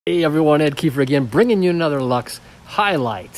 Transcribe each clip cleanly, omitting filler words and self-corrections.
Hey everyone, Ed Kiefer again, bringing you another Luxe highlight.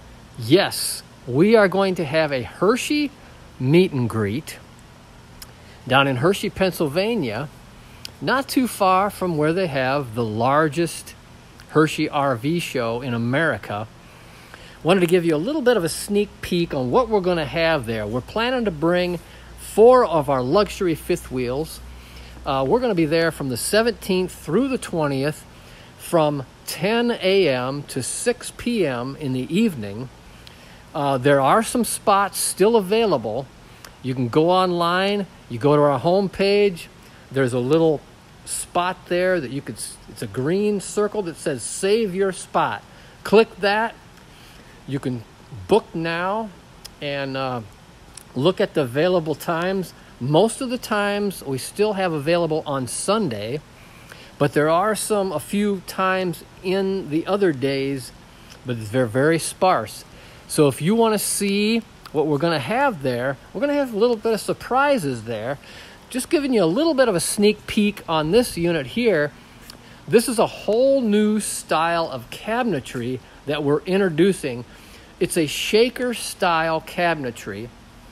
Yes, we are going to have a Hershey meet and greet down in Hershey, Pennsylvania, not too far from where they have the largest Hershey RV show in America. Wanted to give you a little bit of a sneak peek on what we're going to have there. We're planning to bring 4 of our luxury fifth wheels. We're going to be there from the 17th through the 20th. From 10 a.m. to 6 p.m. in the evening. There are some spots still available. You can go online, you go to our homepage. There's a little spot there that you could, it's a green circle that says save your spot. Click that. You can book now and look at the available times. Most of the times we still have available on Sunday. But there are a few times in the other days, but they're very sparse. So if you want to see what we're going to have there, we're going to have a little bit of surprises there. Just giving you a little bit of a sneak peek on this unit here. This is a whole new style of cabinetry that we're introducing. It's a shaker style cabinetry.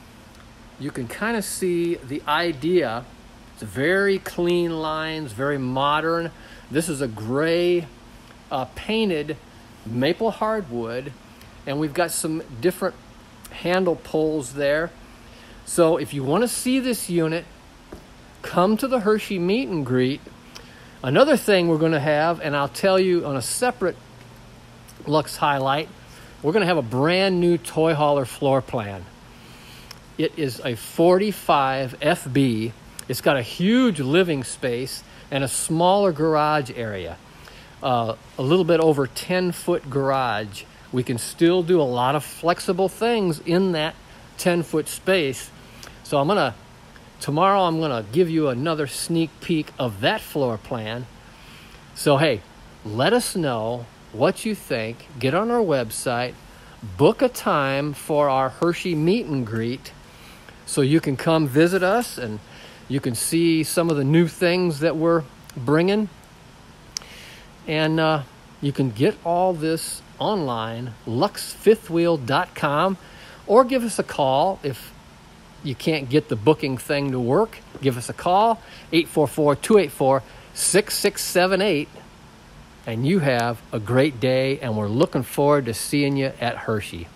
You can kind of see the idea. It's very clean lines, very modern. This is a gray painted maple hardwood, and we've got some different handle pulls there. So if you want to see this unit, come to the Hershey meet and greet. Another thing we're going to have, and I'll tell you on a separate Luxe highlight, we're going to have a brand new toy hauler floor plan. It is a 45 FB. It's got a huge living space and a smaller garage area. A little bit over 10-foot garage. We can still do a lot of flexible things in that 10-foot space. So tomorrow I'm gonna give you another sneak peek of that floor plan. So hey, let us know what you think. Get on our website, book a time for our Hershey meet and greet so you can come visit us and you can see some of the new things that we're bringing. And you can get all this online, luxefifthwheel.com, or give us a call if you can't get the booking thing to work. Give us a call, 844-284-6678, and you have a great day, and we're looking forward to seeing you at Hershey.